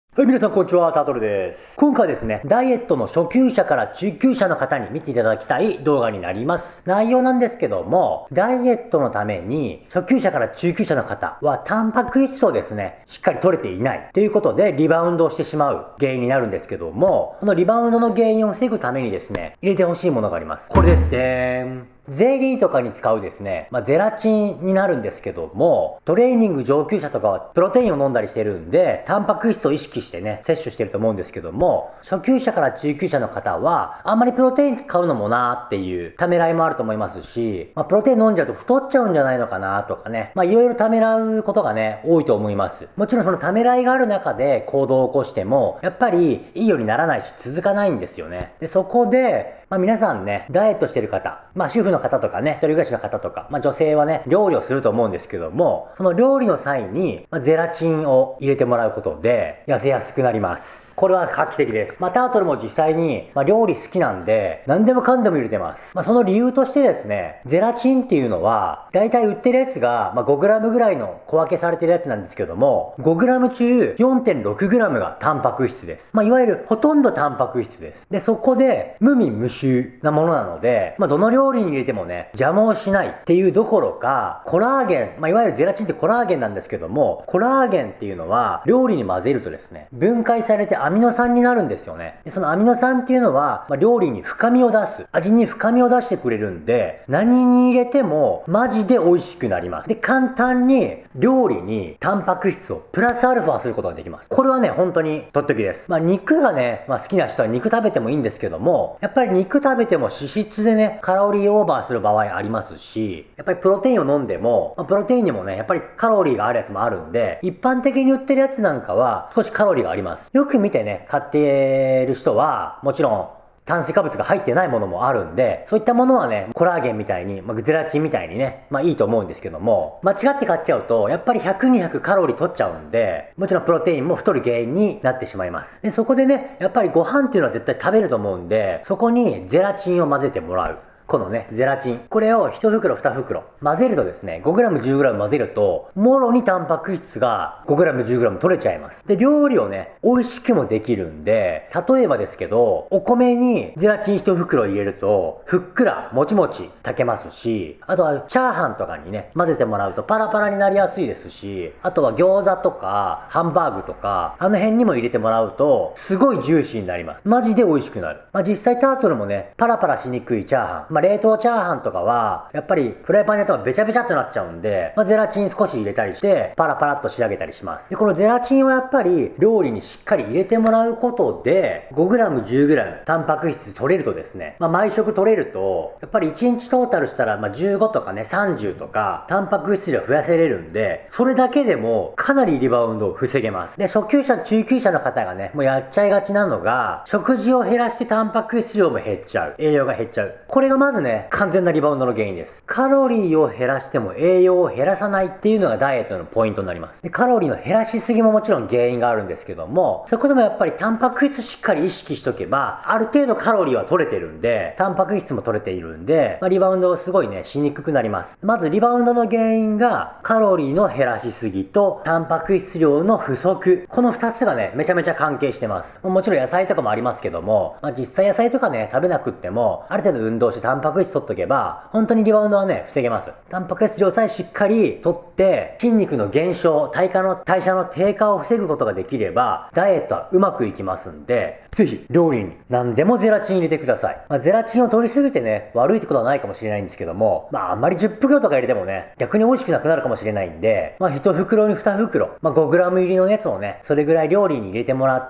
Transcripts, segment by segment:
はい、皆さんこんにちは、タートルです。今回はですね、ダイエットの初級者から中級者の方に見ていただきたい動画になります。内容なんですけども、ダイエットのために初級者から中級者の方はタンパク質をですね、しっかり取れていないということでリバウンドをしてしまう原因になるんですけども、このリバウンドの原因を防ぐためにですね、入れてほしいものがあります。これです。ゼリーとかに使うですね、ゼラチンになるんですけども、トレーニング上級者とかはプロテインを飲んだりしてるんで、タンパク質を意識してね、摂取してると思うんですけども、初級者から中級者の方は、あんまりプロテイン買うのもなーっていうためらいもあると思いますし、プロテイン飲んじゃうと太っちゃうんじゃないのかなとかね、いろいろためらうことがね、多いと思います。もちろんそのためらいがある中で行動を起こしても、やっぱりいいようにならないし続かないんですよね。で、そこで、皆さんね、ダイエットしてる方、主婦の方とかね、一人暮らしの方とか、女性はね、料理をすると思うんですけども、その料理の際に、ゼラチンを入れてもらうことで、痩せやすくなります。これは画期的です。タートルも実際に、料理好きなんで、何でもかんでも入れてます。その理由としてですね、ゼラチンっていうのは、だいたい売ってるやつが、5g ぐらいの小分けされてるやつなんですけども、5g 中 4.6g がタンパク質です。いわゆるほとんどタンパク質です。で、そこで、無味無臭なものなので、どの料理に入れてもね、邪魔をしないっていうどころか、コラーゲン、いわゆるゼラチンってコラーゲンなんですけども、コラーゲンっていうのは、料理に混ぜるとですね、分解されてアミノ酸になるんですよね。でそのアミノ酸っていうのは、料理に深みを出す。味に深みを出してくれるんで、何に入れても、マジで美味しくなります。で、簡単に、料理にタンパク質をプラスアルファすることができます。これはね、本当にとっておきです。肉がね、好きな人は肉食べてもいいんですけども、やっぱり肉食べても脂質でね、カロリーオーバーする場合ありますし、やっぱりプロテインを飲んでも、プロテインにもね、やっぱりカロリーがあるやつもあるんで、一般的に売ってるやつなんかは少しカロリーがあります。よく見てね、買ってる人は、もちろん、炭水化物が入ってないものもあるんで、そういったものはね、コラーゲンみたいに、ゼラチンみたいにね、いいと思うんですけども、間違って買っちゃうと、やっぱり100、200カロリー取っちゃうんで、もちろんプロテインも太る原因になってしまいます。で、そこでね、やっぱりご飯っていうのは絶対食べると思うんで、そこにゼラチンを混ぜてもらう。このね、ゼラチン。これを1袋2袋混ぜるとですね、5g、10g 混ぜると、もろにタンパク質が 5g、10g 取れちゃいます。で、料理をね、美味しくもできるんで、例えばですけど、お米にゼラチン1袋入れると、ふっくら、もちもち炊けますし、あとはチャーハンとかにね、混ぜてもらうとパラパラになりやすいですし、あとは餃子とか、ハンバーグとか、あの辺にも入れてもらうと、すごいジューシーになります。マジで美味しくなる。実際タートルもね、パラパラしにくいチャーハン。冷凍チャーハンとかは、やっぱりフライパンにやったらベチャベチャってなっちゃうんで、ゼラチン少し入れたりして、パラパラっと仕上げたりします。で、このゼラチンはやっぱり料理にしっかり入れてもらうことで、5g、10g タンパク質取れるとですね、毎食取れると、やっぱり1日トータルしたら、15とかね、30とか、タンパク質量増やせれるんで、それだけでもかなりリバウンドを防げます。で、初級者、中級者の方がね、もうやっちゃいがちなのが、食事を減らしてタンパク質量も減っちゃう。栄養が減っちゃう。これがまずね、完全なリバウンドの原因です。カロリーを減らしても栄養を減らさないっていうのがダイエットのポイントになります。で、カロリーの減らしすぎももちろん原因があるんですけども、そこでもやっぱりタンパク質しっかり意識しとけば、ある程度カロリーは取れてるんで、タンパク質も取れているんで、リバウンドをすごいね、しにくくなります。まずリバウンドの原因が、カロリーの減らしすぎと、タンパク質量の不足。この2つがね、めちゃめちゃ関係してます。もちろん野菜とかもありますけども、実際野菜とかね、食べなくっても、ある程度運動してタンパク質取っとけば、本当にリバウンドはね、防げます。タンパク質量さえしっかり取って、筋肉の減少、代謝の低下を防ぐことができれば、ダイエットはうまくいきますんで、ぜひ、料理に何でもゼラチン入れてください。ゼラチンを取りすぎてね、悪いってことはないかもしれないんですけども、あんまり10袋とか入れてもね、逆に美味しくなくなるかもしれないんで、1袋に2袋、5g 入りのやつをね、それぐらい料理に入れてもらって、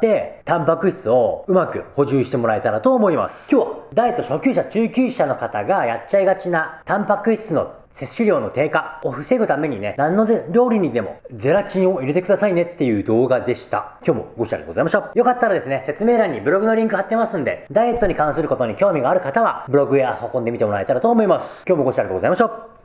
タンパク質をうまく補充してもらえたらと思います。今日は、ダイエット初級者、中級者の方がやっちゃいがちなタンパク質の摂取量の低下を防ぐためにね、何の料理にでもゼラチンを入れてくださいねっていう動画でした。今日もご視聴ありがとうございました。よかったらですね、説明欄にブログのリンク貼ってますんで、ダイエットに関することに興味がある方は、ブログへ運んでみてもらえたらと思います。今日もご視聴ありがとうございました。